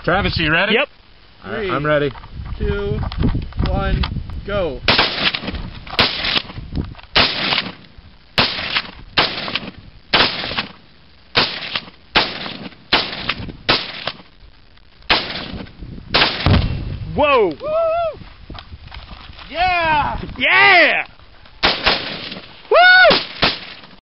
Travis, you ready? Yep. I'm ready. 2, 1, go. Whoa! Woo! Yeah! Yeah!